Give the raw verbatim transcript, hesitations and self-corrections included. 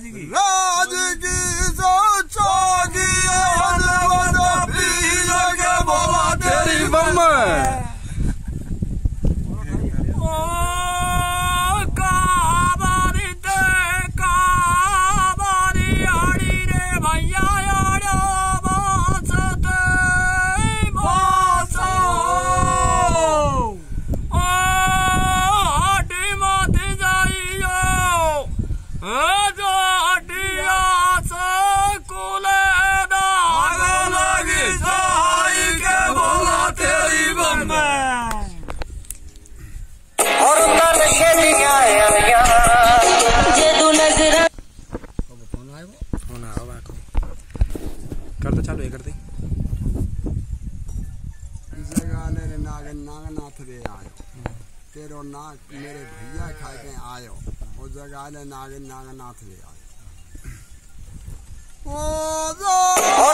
राज की सोचोगी हनुमत पीर के बोला तेरी बम करते चालू है करते जगाले रे नाग नागनाथ रे आयो तेरो नाग मेरे भैया खा के आयो वो जगाले नाग नागनाथ रे आयो ओ